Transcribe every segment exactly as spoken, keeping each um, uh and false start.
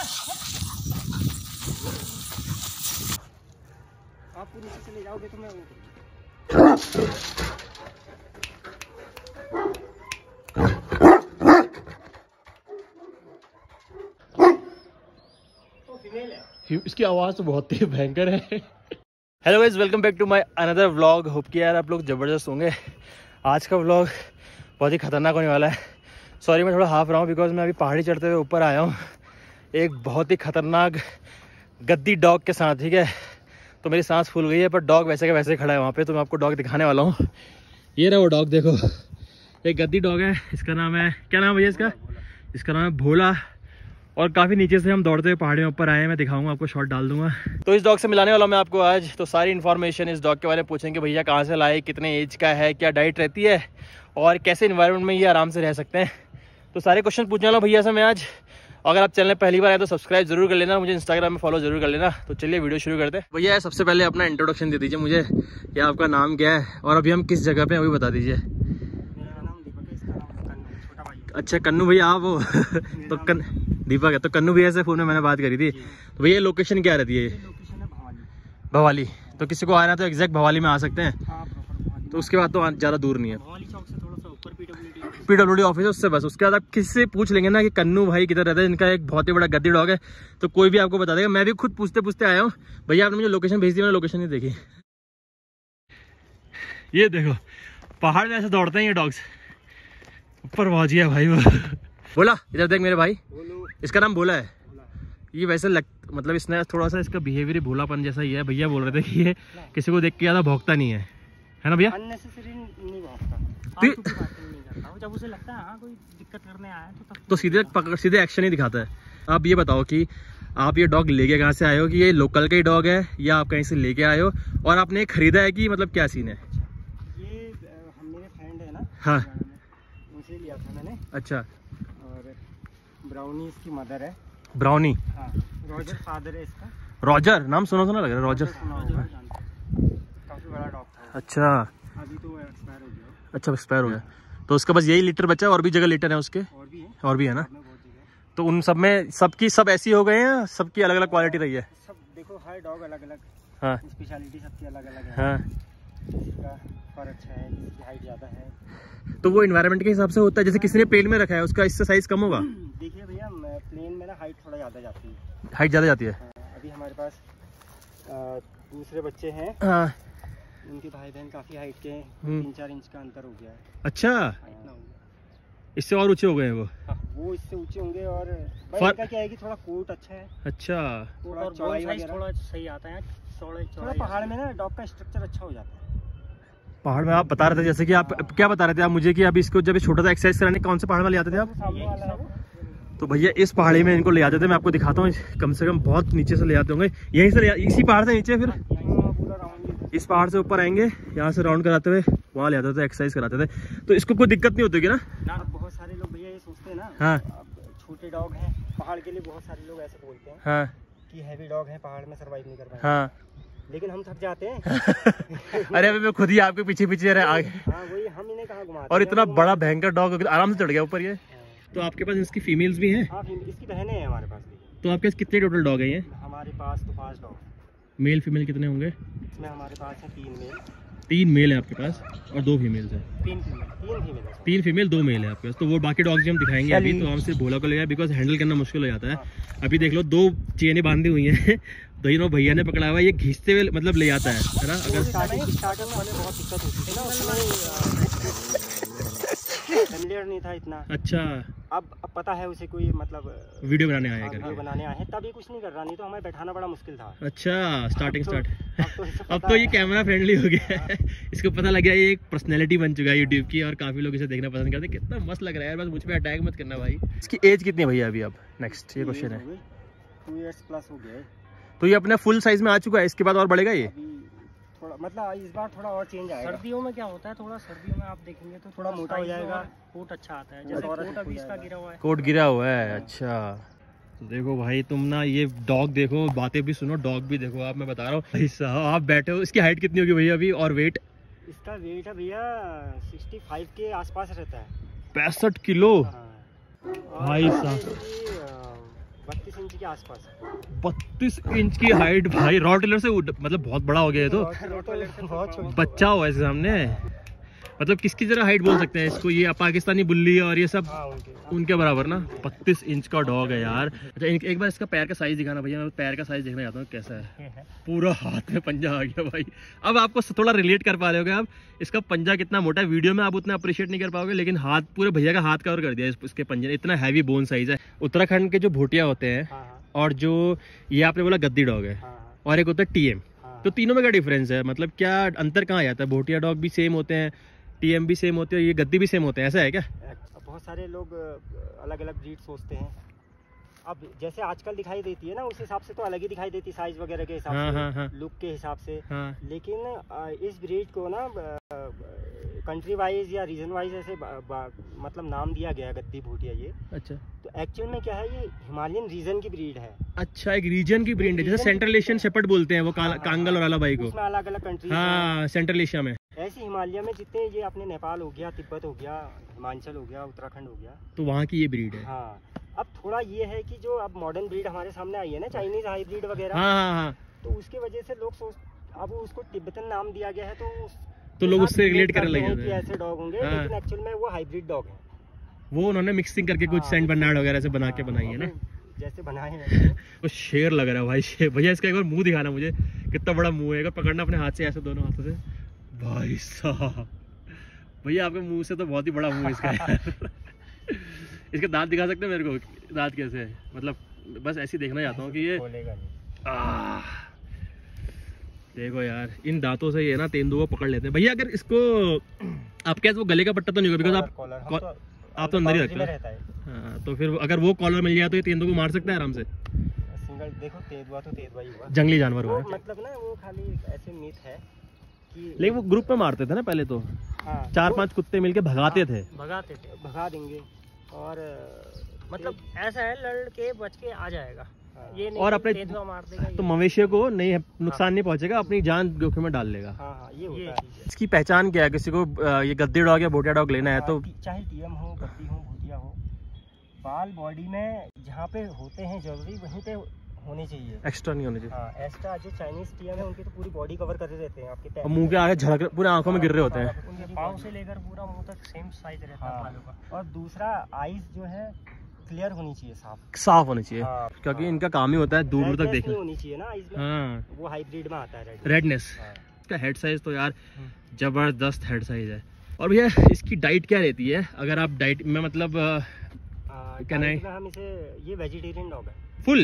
आप नीचे चले जाओगे तो मैं इसकी आवाज तो बहुत ही भयंकर है। Hello guys, welcome back to my another vlog. Hope कि यार आप लोग ज़बरदस्त होंगे। आज का व्लॉग बहुत ही खतरनाक होने वाला है। सॉरी मैं थोड़ा हाफ रहा हूँ बिकॉज मैं अभी पहाड़ी चढ़ते हुए ऊपर आया हूँ एक बहुत ही खतरनाक गद्दी डॉग के साथ, ठीक है। तो मेरी सांस फूल गई है, पर डॉग वैसे का वैसे खड़ा है वहाँ पे, तो मैं आपको डॉग दिखाने वाला हूँ। ये रहा वो डॉग, देखो एक गद्दी डॉग है। इसका नाम है, क्या नाम है भैया इसका? इसका नाम है भोला। और काफ़ी नीचे से हम दौड़ते हुए पहाड़ी में ऊपर आए हैं। मैं दिखाऊंगा आपको, शॉट डाल दूंगा। तो इस डॉग से मिलाने वाला हूं मैं आपको आज। तो सारी इन्फॉर्मेशन इस डॉग के बारे में पूछेंगे, भैया कहाँ से लाए, कितने एज का है, क्या डाइट रहती है और कैसे इन्वायरमेंट में ये आराम से रह सकते हैं। तो सारे क्वेश्चन पूछने वाला भैया से मैं आज। अगर आप चैनल पहली बार आए तो सब्सक्राइब जरूर कर लेना, मुझे इंस्टाग्राम में फॉलो जरूर कर लेना। तो चलिए वीडियो शुरू करते हैं। भैया सबसे पहले अपना इंट्रोडक्शन दे दीजिए मुझे, कि आपका नाम क्या है और अभी हम किस जगह पे हैं वो बता दीजिए। अच्छा कन्नू भैया आप हो तो कन दीपक है, तो कन्नू भैया से फ़ोन में मैंने बात करी थी। तो भैया लोकेशन क्या रहती है? लोकेशन है भवाली। भवाली, तो किसी को आना तो एग्जैक्ट भवाली में आ सकते हैं। हाँ, तो उसके बाद तो ज़्यादा दूर नहीं है। भवाली चौक से थोड़ा सा ऊपर पीडब्ल्यूडी पीडब्ल्यूडी ऑफिस है, उससे बस। उसके बाद आप किसी से पूछ लेंगे ना कि कन्नू भाई किधर रहता है, इनका एक बहुत ही बड़ा गद्दी डॉग है, तो कोई भी आपको बता देगा। मैं भी खुद पूछते पूछते आया हूँ। भैया आपने मुझे लोकेशन भेज दी, मैंने लोकेशन नहीं देखी। ये देखो पहाड़ में ऐसे दौड़ते हैं ये डॉग्स। ऊपर पहुंच गया भाई वो। बोला इधर देख मेरे भाई, इसका नाम भोला है। ये वैसे लग मतलब इसने थोड़ा सा इसका बिहेवियर भोलापन जैसा ही है। भैया बोल रहे थे कि ये किसी को देख के ज्यादा भौंकता नहीं है, है ना भैया? अननेसेसरी नहीं भौंकता। जब उसे लगता है हाँ कोई दिक्कत करने आया है तो तब तो सीधे पकड़ सीधे एक्शन ही दिखाता है। आप ये बताओ कि आप ये डॉग लेके कहाँ से आए हो, कि ये लोकल का ही डॉग है या आप कहीं से लेके आए हो, और आपने खरीदा है कि मतलब क्या सीन है? ये हम मेरे फ्रेंड है ना, हाँ उनसे लिया था मैंने। अच्छा, और ब्राउनी इसकी मदर है। ब्राउनी? हाँ, रॉजर फादर है इसका। रॉजर नाम सुना सुना लग रहा है, रॉजर। काफी बड़ा डॉग था। अच्छा, अभी तो एक्सपायर हो गया। अच्छा एक्सपायर हो गया। तो उसका बस यही लीटर बचा है, और भी जगह लीटर है उसके? और भी है, और भी है ना। तो उन सब में सबकी सब ऐसी हो गए हैं, सबकी अलग अलग क्वालिटी रही है? सब देखो हर डॉग अलग अलग। हाँ, स्पेशलिटी सबकी अलग अलग है। हाँ, इसका फर अच्छा है, इसकी हाइट ज़्यादा है। तो वो एनवायरनमेंट के हिसाब से होता है। जैसे किसी ने प्लेन में रखा है उसका इससे साइज कम होगा? देखिए भैया प्लेन में ना हाइट थोड़ा ज़्यादा जाती है। हाइट ज़्यादा जाती है। अभी हमारे पास दूसरे बच्चे हैं, हाँ, उनके भाई बहन काफ़ी हाइट के हैं, तीन चार इंच का अंतर हो गया है। अच्छा, इतना हो गया। इससे और ऊंचे हो गए हैं वो? हाँ, वो इससे ऊंचे होंगे। और भाई फर... इनका क्या है कि थोड़ा कोट अच्छा है। अच्छा, थोड़ा चौड़ाई वगैरह थोड़ा सही आता है। थोड़ा पहाड़ में ना डॉग का स्ट्रक्चर अच्छा हो जाता है। पहाड़ में आप बता रहे थे, जैसे कि आप क्या बता रहे थे आप मुझे, कि अभी इसको जब छोटा सा एक्सरसाइज कराने कौन से पहाड़ में ले आते थे आप? सामने वाला है वो। तो भैया इस पहाड़ी में इनको ले आते थे। मैं आपको दिखाता हूँ, कम से कम बहुत नीचे से ले आते होंगे। यहीं से ले, इसी पहाड़ से नीचे, फिर इस पहाड़ से ऊपर आएंगे, यहाँ से राउंड कराते हुए वहाँ ले आते थे, एक्सरसाइज कराते थे। तो इसको कोई दिक्कत नहीं होती ना? बहुत सारे लोग भैया ये सोचते हैं ना, हाँ, छोटे डॉग हैं पहाड़ के लिए, बहुत सारे लोग ऐसे बोलते हैं हाँ, कि हैवी डॉग है पहाड़ में सर्वाइव नहीं कर पाएंगे। हाँ, लेकिन हम थक जाते हैं। अरे अभी मैं खुद ही आपके पीछे पीछे रहे आगे। हाँ, वही हम इन्हें कहाँ घुमाते। और इतना बड़ा भयंकर डॉग आराम से चढ़ गया ऊपर ये। तो आपके पास इसकी फीमेल्स भी हैं? हाँ, इसकी बहनें हैं हमारे पास भी। तो आपके पास कितने टोटल डॉग हैं ये? हमारे पास तो पांच डॉग। मेल फीमेल कितने होंगे? इसमें हमारे पास है तीन मेल। तीन मेल है आपके पास और दो फीमेल्स हैं? तीन फीमेल तीन फीमेल है। तीन फीमेल दो मेल है आपके पास। तो वो बाकी डॉग्स हम दिखाएंगे अभी। तो हम सिर्फ भोला को ले जाए बिकॉज हैंडल करना मुश्किल हो जाता है। अभी देख लो दो चेनें बांधी हुई हैं, दोनों भैया ने पकड़ा हुआ है। ये खींचते हुए मतलब ले जाता है, है ना? अगर स्टार्टिंग स्टार्टिंग में हमें बहुत दिक्कत होती थी ना, उसमें फैमिलियर नहीं था इतना। अच्छा, अब अब पता है उसे, कोई मतलब वीडियो बनाने आया वीडियो करके? बनाने आए हैं, तब ये कुछ नहीं कर रहा, नहीं तो हमें बैठाना बड़ा मुश्किल था। अच्छा, स्टार्टिंग तो, स्टार्ट अब तो, अब तो ये कैमरा फ्रेंडली हो गया है। इसको पता लग गया ये एक पर्सनैलिटी बन चुका है यूट्यूब की, और काफी लोग इसे देखना पसंद करते हैं। कितना मस्त लग रहा है यार, बस मुझ पे अटैक मत करना भाई। इसकी एज कितनी है भैया अभी? अब नेक्स्ट ये क्वेश्चन है। टू इयर्स प्लस हो गया है। तो ये अपने फुल साइज में आ चुका है, इसके बाद और बढ़ेगा ये? थोड़ा मतलब इस बार थोड़ा और चेंज आएगा। सर्दियों में क्या होता है, थोड़ा सर्दियों में आप देखेंगे तो थोड़ा मोटा हो जाएगा, कोट अच्छा आता है। जैसे कोट अभी इसका गिरा हुआ है। कोट गिरा हुआ है, अच्छा। तो देखो भाई तुम ना ये डॉग देखो, बातें भी सुनो, डॉग भी देखो। आप मैं बता रहा हूँ भाई साहब, आप बैठे हो। इसकी हाइट कितनी होगी भैया अभी, और वेट? इसका वेट है भैया सिक्सटी फाइव के आसपास रहता है। पैंसठ किलो हाँ। भाई साहब। बत्तीस इंच के आसपास। बत्तीस इंच की हाइट भाई, रॉटवेलर से मतलब बहुत बड़ा हो गया है तो, बहुत बच्चा हुआ है सामने, मतलब किसकी जरा हाइट बोल सकते हैं इसको, ये पाकिस्तानी बुल्ली और ये सब हाँ, उनके, उनके बराबर ना। बत्तीस इंच का डॉग है यार। अच्छा एक, एक बार इसका पैर का साइज दिखाना भैया, मैं पैर का साइज देखना चाहता हूँ कैसा है। पूरा हाथ में पंजा आ गया भाई। अब आपको थोड़ा रिलेट कर पा रहे होगे आप, इसका पंजा कितना मोटा है, वीडियो में आप उतना अप्रिशिएट नहीं कर पाओगे, लेकिन हाथ पूरे भैया का हाथ कवर कर दिया इसके पंजे ने, इतना हैवी बोन साइज है। उत्तराखंड के जो भोटिया होते हैं और जो ये आपने बोला गद्दी डॉग है और एक होता है टीएम, तो तीनों में क्या डिफरेंस है, मतलब क्या अंतर कहाँ जाता है? भोटिया डॉग भी सेम होते हैं, टीएम भी सेम होते हैं, ये गद्दी भी सेम होते हैं, ऐसा है क्या? बहुत सारे लोग अलग अलग ब्रीड सोचते हैं। अब जैसे आजकल दिखाई देती है ना, उस हिसाब से तो अलग ही दिखाई देती है, साइज वगैरह के हिसाब हाँ, से, हाँ, हाँ। लुक के हिसाब से। हाँ। लेकिन इस ब्रीड को ना कंट्री वाइज या रीजन वाइज ऐसे मतलब नाम दिया गया गद्दी भोटिया ये। अच्छा। तो एक्चुअल में क्या है, ये हिमालयन रीजन की ब्रीड है। अच्छा, एक रीजन की ब्रीड है, जैसे सेंट्रल एशियन शेपर्ड बोलते हैं वो, हाँ, कांगल और अलाबाई को, उसमें अलग अलग कंट्री, हाँ, सेंट्रल एशिया में। ऐसे हिमालय में जितने ये अपने नेपाल हो गया, तिब्बत हो गया, हिमाचल हो गया, उत्तराखंड हो गया, तो वहाँ की ये ब्रीड है। हाँ। अब थोड़ा ये है कि जो अब मॉडर्न ब्रीड हमारे सामने आई है ना, चाइनीज हाई ब्रीड वगैरह, हाँ, हाँ, हाँ। तो उसके वजह से लोग सोच, अब उसको तिब्बतन नाम दिया गया है, तो तो लोग उससे रिलेट करने लगे हैं कि ऐसे डॉग होंगे, हाँ। लेकिन एक्चुअल में वो हाइब्रिड डॉग है। वो उन्होंने मिक्सिंग करके कुछ हाँ, सेंट बर्नार्ड वगैरह से बना हाँ, के बनाई है ना, जैसे बनाए हैं। वो शेर लग रहा है भाई, शेर। भैया इसका एक बार मुंह दिखाना मुझे, कितना बड़ा मुंह है, अगर पकड़ना अपने हाथ से ऐसे दोनों हाथों से, भाई साहब भैया आपके मुंह से तो बहुत ही बड़ा मुंह है इसका यार। इसके दांत दिखा सकते हैं मेरे को, दांत कैसे है, मतलब बस ऐसे ही देखना चाहता हूँ कि ये आ, देखो यार इन दांतों से ये ना तेंदुआ को पकड़ लेते हैं। भैया अगर इसको आप क्या वो गले का पट्टा तो नहीं होगा, बिकॉज आप आप तो अंदर ही रखते हैं, हाँ, तो फिर अगर वो कॉलर मिल जाए तो ये तेंदुआ को मार सकता है आराम से। सिंगल देखो, तेंदुआ तो तेंदुआ ही हुआ, जंगली जानवर हुआ, मतलब ना वो खाली ऐसे मीट है कि, लेकिन वो ग्रुप में मारते थे ना पहले तो, हाँ, चार पांच कुत्ते मिलके भगाते थे, भगाते थे, भगा देंगे, और मतलब ऐसा है लड़ के बच के आ जाएगा, ये नहीं और अपने मार देगा, तो मवेशियों को नहीं नुकसान, हाँ, नहीं पहुंचेगा, अपनी जान जोखिम में डाल लेगा। हाँ, हाँ, ये होता है। इसकी पहचान क्या है? किसी को ये गद्दी डॉग या भोटिया डॉग लेना है तो, चाहे टीएम हो, गद्दी हो, भोटिया हो, बाल बॉडी में जहाँ पे होते हैं जरूरी वहीं पे होने चाहिए, एक्स्ट्रा नहीं होने चाहिए। हाँ, एक्स्ट्रा जो चाइनीज टीएम है उनकी तो पूरी बॉडी कवर करे रहते हैं, आपके मुंह के आगे झलक, पूरे आंखों में गिर रहे होते हैं, उनके पाँव से लेकर पूरा मुंह तक सेम साइज रहता है बालों का। और दूसरा आईज जो है क्लियर होनी चाहिए, साफ साफ होनी चाहिए, हाँ, क्योंकि हाँ, इनका काम ही होता है दूर दूर तक देखना होनी चाहिए ना आईज में, हाँ, वो हाइब्रिड में आता है रेडनेस। हाँ। इसका हेड साइज तो यार जबरदस्त हेड साइज है। और भैया इसकी डाइट क्या रहती है, अगर आप डाइट में मतलब क्या नहीं, हम इसे, ये वेजिटेरियन डॉग है फुल,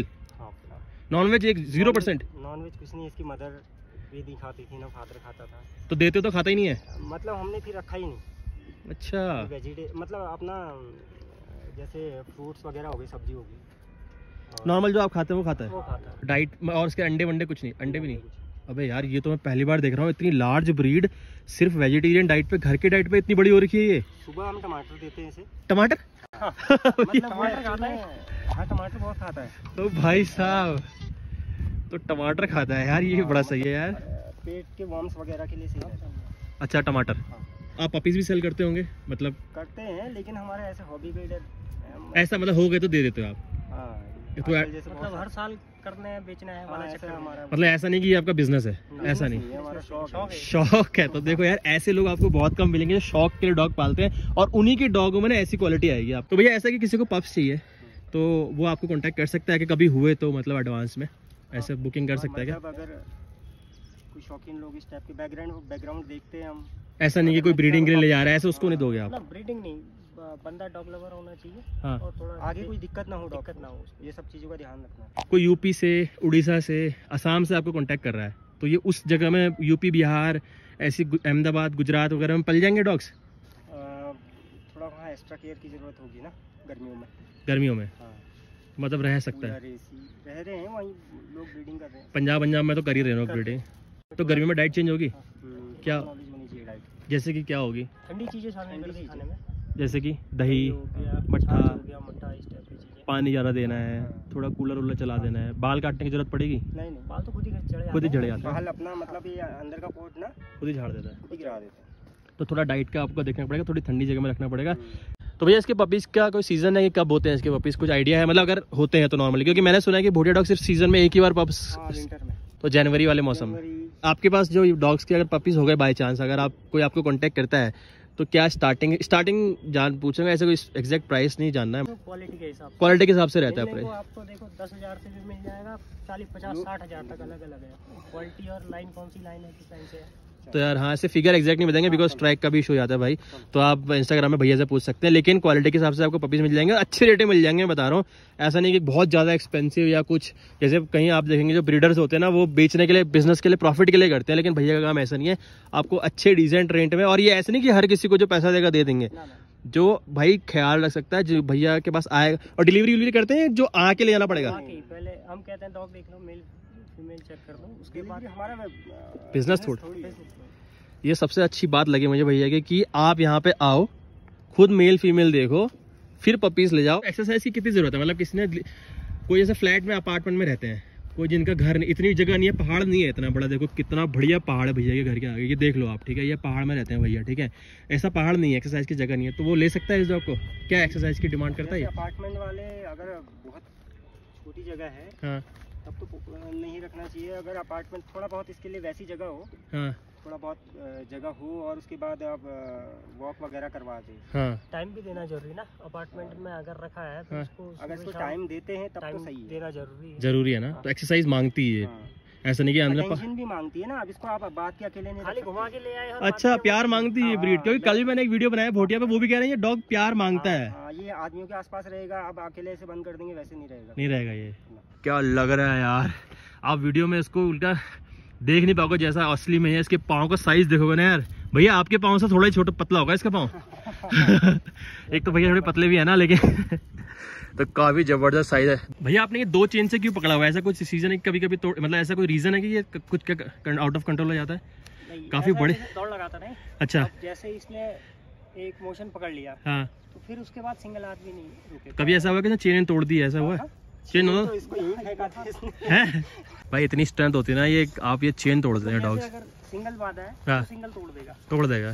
नॉन वेज एक जीरो परसेंट, नॉन वेज कुछ नहीं, इसकी मदर भी नहीं खाती थी ना फादर खाता था, तो देते तो खाता ही नहीं है, मतलब हमने फिर रखा ही नहीं। अच्छा, वेजिटे मतलब अपना जैसे फ्रूट्स वगैरह हो गई, सब्जी होगी, नॉर्मल जो आप खाते हैं वो खाता है, वो खाता है। डाइट और उसके अंडे वंडे कुछ नहीं, अंडे भी नहीं। अबे यार ये तो मैं पहली बार देख रहा हूँ, इतनी लार्ज ब्रीड सिर्फ वेजिटेरियन डाइट पे, घर की डाइट पे इतनी बड़ी हो रखी है ये। सुबह हम टमाटर देते हैं इसे। टमाटर? हाँ। मतलब टमाटर खाता है, हाँ टमाटर बहुत खाता है। तो भाई साहब तो टमाटर खाता है यार, ये बड़ा सही है यार, पेट के वॉर्म्स वगैरह के लिए सही रहता है। अच्छा टमाटर, आप पपीज भी सेल करते होंगे? मतलब करते हैं, लेकिन हमारे ऐसे हॉबी बेस्ड ऐसा, मतलब हो गए तो दे देते हो आप? हाँ, तो मतलब हर साल करने हैं, बेचना है वाला चक्कर हमारा, मतलब ऐसा नहीं कि आपका बिजनेस है, ऐसा नहीं, हमारा शौक है। शौक है तो देखो यार ऐसे लोग आपको बहुत कम मिलेंगे जो शौक के लिए डॉग पालते हैं, और उन्हीं के डॉगों में ना ऐसी क्वालिटी आएगी आप। तो भैया ऐसा कि किसी को पप्स चाहिए तो वो आपको कांटेक्ट कर सकता है कि कभी हुए तो मतलब एडवांस में ऐसे बुकिंग कर सकता है क्या? अगर कोई शौकीन लोग इस टाइप के बैकग्राउंड बैकग्राउंड देखते हैं हम, ऐसा नहीं कि कोई ब्रीडिंग के लिए ले जा रहा है, ऐसे उसको नहीं दोगे आप? ब्रीडिंग नहीं, बंदा डॉग लवर होना चाहिए, हाँ, और थोड़ा आगे कोई दिक्कत ना हो, दिक्कत ना हो, ये सब चीज़ों का ध्यान रखना। कोई यूपी से, उड़ीसा से, असम से आपको कांटेक्ट कर रहा है तो ये उस जगह में यूपी, बिहार, ऐसी अहमदाबाद, गुजरात वगैरह में पल जाएंगे डॉग्स? थोड़ा वहाँ एक्स्ट्रा केयर की जरूरत होगी ना गर्मियों में। गर्मियों में हाँ, मतलब रह सकता है, रह रहे हैं वहीं लोग ब्रीडिंग कर रहे हैं, पंजाब पंजाब में तो कर ही रहे हैं ब्रीडिंग। तो गर्मी में डाइट चेंज होगी क्या? जैसे कि क्या होगी? ठंडी चीजें खाने में, जैसे कि दही, मट्ठा, पानी ज़्यादा देना है, थोड़ा कूलर वूलर चला देना है, बाल काटने की जरूरत पड़ेगी? नहीं नहीं, बाल तो खुद ही झड़े खुद ही झड़े जाते हैं, बाल अपना मतलब ये अंदर का कोट ना खुद ही झाड़ देता है, खुद ही गिरा देता है। तो थोड़ा डाइट का आपको देखना पड़ेगा, थोड़ी ठंडी जगह में रखना पड़ेगा। तो भैया इसके पपीज़ का कोई सीज़न है कि कब होते हैं इसके पपीज़, कुछ आइडिया है? मतलब अगर होते हैं तो नॉर्मली, क्योंकि मैंने सुना है कि भूटिया डॉग सिर्फ सीज़न में एक ही बार पप्स, विंटर में, तो जनवरी वाले मौसम में। आपके पास जो डॉग्स के अगर पपीज़ हो गए बाई चांस, अगर आप कोई आपको कॉन्टैक्ट करता है तो क्या स्टार्टिंग स्टार्टिंग जान पूछेंगे? ऐसे कोई एग्जैक्ट प्राइस नहीं जानना है, क्वालिटी के हिसाब क्वालिटी के हिसाब से रहता है प्राइस। आपको देखो दस हजार से भी मिल जाएगा, चालीस पचास साठ हजार तक अलग अलग है क्वालिटी, और लाइन कौन सी लाइन है किस लाइन से है। तो यार हाँ, ऐसे फिगर एग्जैक्ट नहीं बताएंगे बिकॉज स्ट्राइक का भी इशू हो जाता है भाई, तो आप इंस्टाग्राम में भैया से पूछ सकते हैं, लेकिन क्वालिटी के हिसाब से आपको पपीज मिल जाएंगे, अच्छे रेट में मिल जाएंगे, बता रहा हूँ। ऐसा नहीं कि बहुत ज़्यादा एक्सपेंसिव या कुछ, जैसे कहीं आप देखेंगे जो ब्रीडर्स होते हैं ना वो बेचने के लिए, बिजनेस के लिए, प्रॉफिट के लिए करते हैं, लेकिन भैया का काम ऐसा नहीं है, आपको अच्छे डिसेंट रेट में। और ये ऐसे नहीं कि हर किसी को जो पैसा देगा दे देंगे, जो भाई ख्याल रख सकता है, जो भैया के पास आएगा। और डिलीवरी डिलीवरी करते हैं जो आके ले जाना पड़ेगा, पहले हम कहते हैं डॉग देख लो, मेल फीमेल चेक कर लो, उसके बाद हमारा बिजनेस थोड़ा। ये सबसे अच्छी बात लगी मुझे भैया की कि आप यहाँ पे आओ, खुद मेल फीमेल देखो, फिर पपीज ले जाओ। एक्सरसाइज की कितनी जरूरत है? मतलब किसी ने कोई ऐसे फ्लैट में अपार्टमेंट में रहते हैं, कोई जिनका घर नहीं, इतनी जगह नहीं है, पहाड़ नहीं है इतना बड़ा, देखो कितना बढ़िया पहाड़ है भैया के घर के आगे, ये देख लो आप, ठीक है, ये पहाड़ में रहते हैं भैया, ठीक है, ऐसा पहाड़ नहीं है, एक्सरसाइज की जगह नहीं है, तो वो ले सकता है इस डॉग को। क्या एक्सरसाइज की डिमांड करता है? अपार्टमेंट वाले अगर बहुत छोटी जगह है हाँ, तब तो नहीं रखना चाहिए। अगर अपार्टमेंट थोड़ा बहुत इसके लिए वैसी जगह हो, हाँ, थोड़ा बहुत जगह हो, और उसके बाद आप वॉक वगैरह करवा दें, हाँ, टाइम भी देना जरूरी ना। अपार्टमेंट में अगर रखा है तो हाँ, उसको अगर इसको टाइम देते हैं तब तो सही है, देना जरूरी है, जरूरी है ना। हाँ, तो एक्सरसाइज मांगती है, हाँ, ऐसा नहीं कि अंदर भी मांगती है ना। अब इसको आप बात के अकेले नहीं, खाली घुमा के ले आए। अच्छा, प्यार मांगती है ब्रीड, क्योंकि कल भी मैंने एक वीडियो बनाया भोटिया पे, वो भी कह रहे हैं ये डॉग प्यार मांगता है। ये आदमियों के आसपास रहेगा, अब अकेले से बंद कर देंगे वैसे नहीं रहेगा, नहीं रहेगा। ये क्या लग रहा है यार, आप वीडियो में इसको उल्टा देख नहीं पाओगे जैसा असली में है। इसके पाँव का साइज देखोगे ना यार, भैया आपके पाँव से थोड़ा ही छोटा पतला होगा इसका पाँव एक तो भैया थोड़े पतले भी है ना, लेकिन तो काफी जबरदस्त साइज है। भैया आपने ये दो चेन से क्यों पकड़ा हुआ है? ऐसा कुछ सीजन है कभी कभी तो, मतलब ऐसा कोई रीजन है कि ये कुछ आउट ऑफ कंट्रोल हो जाता है? काफी बड़े दौड़ लगाता नहीं। अच्छा, जैसे इसने एक मोशन पकड़ लिया, हाँ, तो फिर उसके बाद सिंगल हाथ भी नहीं रुके। कभी ऐसा हुआ कि चेन तोड़ दी, ऐसा हुआ? चेन हो है भाई, इतनी स्ट्रेंथ होती है ना ये, आप ये चेन तोड़ देते हैं डॉग्स। अगर सिंगल बात है तो सिंगल तोड़ देगा, तोड़ देगा।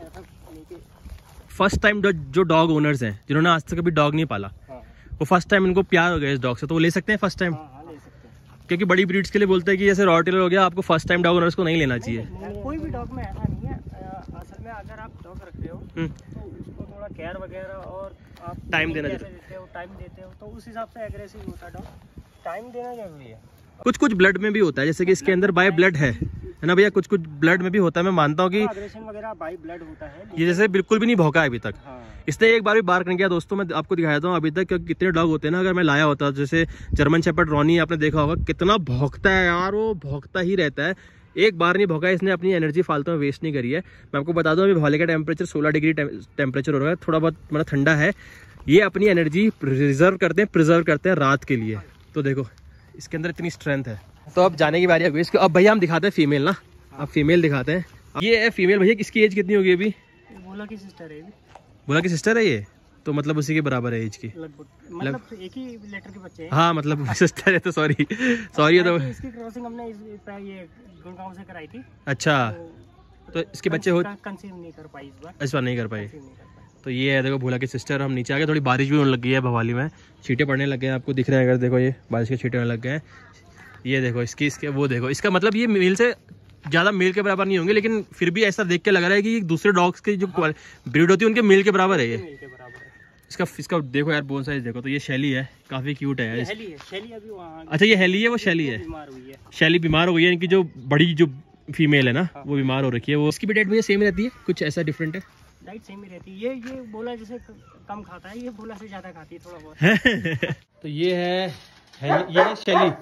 फर्स्ट टाइम जो डॉग ओनर्स हैं जिन्होंने आज तक कभी डॉग नहीं पाला, वो फर्स्ट टाइम इनको प्यार हो गया इस डॉग से, तो वो ले सकते हैं फर्स्ट टाइम। क्योंकि बड़ी ब्रीड्स के लिए बोलते हैं कि जैसे रॉटवीलर हो गया, आपको फर्स्ट टाइम डॉग ओनर्स को नहीं लेना चाहिए। कोई भी डॉग में ऐसा नहीं है, असल में अगर आप डॉग रख रहे हो तो उसको थोड़ा केयर वगैरह और आप टाइम देना देते हो, टाइम देते हो तो उस हिसाब से एग्रेसिव होता है डॉग, टाइम देना जरूरी है। कुछ कुछ ब्लड में भी होता है, जैसे कि इसके अंदर बाय ब्लड है है ना भैया, कुछ कुछ ब्लड में भी होता है। मैं मानता हूँ कि एग्रेशन वगैरह बाय ब्लड होता है, ये जैसे बिल्कुल भी नहीं भौंका है अभी तक। हाँ। इसने एक बार भी बार कर गया दोस्तों, मैं आपको दिखाया था अभी तक कितने डॉग होते हैं ना। अगर मैं लाया होता, जैसे जर्मन शेपर्ड रॉनी आपने देखा होगा, कितना भौंकता है यार, वो भौंकता ही रहता है। एक बार नहीं भौंका, इसने अपनी एनर्जी फालतू में वेस्ट नहीं करी है। मैं आपको बता दूं अभी भोले का टेम्परेचर सोलह डिग्री टेम्परेचर हो रहा है, थोड़ा बहुत मतलब ठंडा है। ये अपनी एनर्जी रिजर्व करते हैं, प्रिजर्व करते हैं रात के लिए। तो देखो इसके अंदर इतनी स्ट्रेंथ है। तो अब जाने की बारी है इसको। अब भैया हम दिखाते हैं फीमेल ना, अब फीमेल दिखाते हैं। ये है फीमेल भैया, इसकी एज कितनी होगी अभी? बोला की सिस्टर है। बोला की सिस्टर है ये, तो मतलब उसी के बराबर है एज की, मतलब एक ही लेटर के बच्चे हैं। हाँ मतलब सिस्टर है, तो सॉरी सॉरी तो इसकी क्रॉसिंग हमने ये गुड़गांव से कराई थी। अच्छा, तो इसके बच्चे हो कंसीव नहीं कर पाई इस बार, इस बार नहीं कर पाई। तो ये है देखो भोला की सिस्टर। हम नीचे आ गए, थोड़ी बारिश भी होने लग गई है भवाली में, छींटे पड़ने लग गए हैं, आपको दिख रहे हैं अगर देखो, ये बारिश के छींटे होने लग गए हैं। ये देखो इसकी इसके वो देखो, इसका मतलब ये मेल से ज़्यादा मेल के बराबर नहीं होंगे, लेकिन फिर भी ऐसा देख के लग रहा है कि दूसरे डॉग्स की जो हाँ। ब्रीड होती है उनके मेल के बराबर है ये। इसका इसका देखो यार बोन साइज देखो, तो ये शैली है, काफी क्यूट है, शैली है, शैली अभी वहाँ। अच्छा ये हेली है, वो शैली है, शैली बीमार हो गई है। इनकी जो बड़ी जो फीमेल है ना हाँ। वो बीमार हो रखी है। वो उसकी भी डाइट भी सेम रहती है, कुछ ऐसा डिफरेंट है? डाइट सेम ही रहती है। ये ये बोला जैसे कम खाता है, ये बोला से ज्यादा खाती है थोड़ा बहुत तो ये है, है ये है शैली।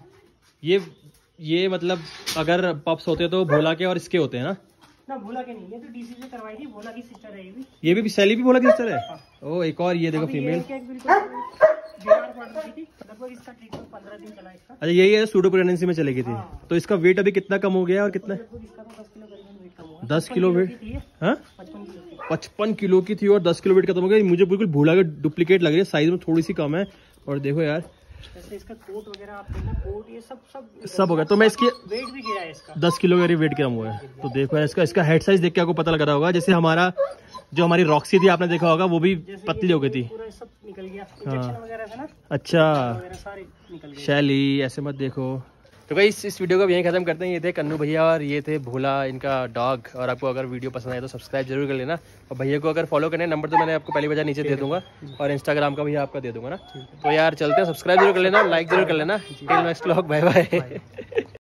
ये ये मतलब अगर पप्स होते तो भोला के और इसके होते हैं ना? ना भोला के नहीं, ये तो डीसी से करवाई थी, भोला की सिस्टर है ये भी। ये भी शैली भी भोला की सिस्टर है? हाँ। ओ एक और ये देखो फीमेल। अच्छा यही है सूडो प्रेगनेंसी में चलेगी थी। हाँ। तो इसका वेट अभी कितना कम हो गया और कितना? दस किलो वेट, पचपन किलो की थी और दस किलो वेट खत्म हो गया। मुझे बिल्कुल भोला का डुप्लीकेट लग रही है, साइज में थोड़ी सी कम है। और देखो यार इसका कोट वगैरह आप देखना, कोट ये सब सब सब हो गया। तो मैं इसकी वेट भी गिरा है इसका, दस किलो का वेट कम हुआ है। तो देखो यार इसका इसका हेड साइज देख के आपको पता लग रहा होगा, जैसे हमारा जो हमारी रॉक्सी थी आपने देखा होगा वो भी पतली हो गई थी। पूरा सब निकल गया, इंजेक्शन वगैरह से ना। अच्छा सारे निकल गए। शैली ऐसे मत देखो। तो भाई इस, इस वीडियो को यहीं खत्म करते हैं। ये थे कन्नू भैया और ये थे भोला इनका डॉग। और आपको अगर वीडियो पसंद आए तो सब्सक्राइब जरूर कर लेना। और भैया को अगर फॉलो करना है, नंबर तो मैंने आपको पहली वजह नीचे दे दूंगा और इंस्टाग्राम का भैया आपका दे दूंगा ना। तो यार चलते हैं, सब्सक्राइब जरूर कर लेना, लाइक जरूर कर लेना। Till next vlog, bye bye.